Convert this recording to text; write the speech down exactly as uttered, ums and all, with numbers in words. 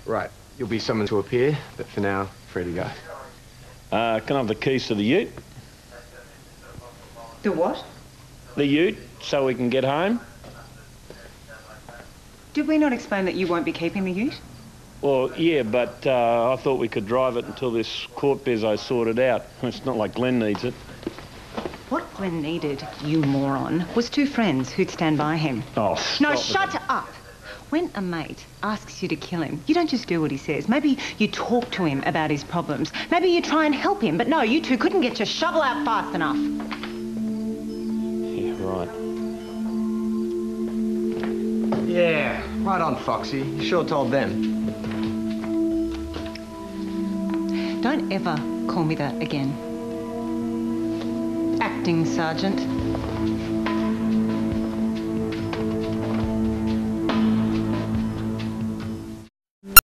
Right. You'll be summoned to appear, but for now, free to go. Uh, can I have the keys to the ute? The what? The ute, so we can get home? Did we not explain that you won't be keeping the ute? Well, yeah, but uh, I thought we could drive it until this court bezzo sorted out. It's not like Glenn needs it. What Glenn needed, you moron, was two friends who'd stand by him. Oh, No, stop shut up! When a mate asks you to kill him, you don't just do what he says. Maybe you talk to him about his problems. Maybe you try and help him, but no, you two couldn't get your shovel out fast enough. Yeah, right. Yeah, right on, Foxy. You sure told them. Don't ever call me that again. Acting Sergeant.